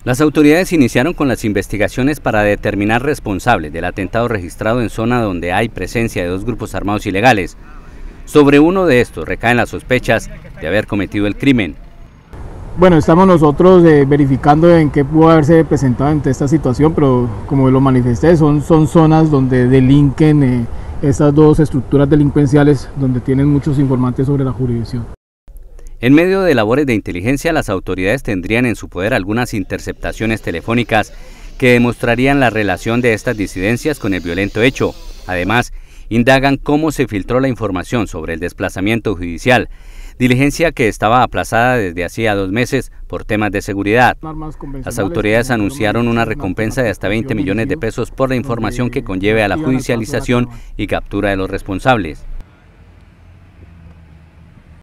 Las autoridades iniciaron con las investigaciones para determinar responsables del atentado registrado en zona donde hay presencia de dos grupos armados ilegales. Sobre uno de estos recaen las sospechas de haber cometido el crimen. Bueno, estamos nosotros verificando en qué pudo haberse presentado ante esta situación, pero como lo manifesté, son zonas donde delinquen estas dos estructuras delincuenciales, donde tienen muchos informantes sobre la jurisdicción. En medio de labores de inteligencia, las autoridades tendrían en su poder algunas interceptaciones telefónicas que demostrarían la relación de estas disidencias con el violento hecho. Además, indagan cómo se filtró la información sobre el desplazamiento judicial, diligencia que estaba aplazada desde hacía 2 meses por temas de seguridad. Las autoridades anunciaron una recompensa de hasta 20 millones de pesos por la información que conlleve a la judicialización y captura de los responsables.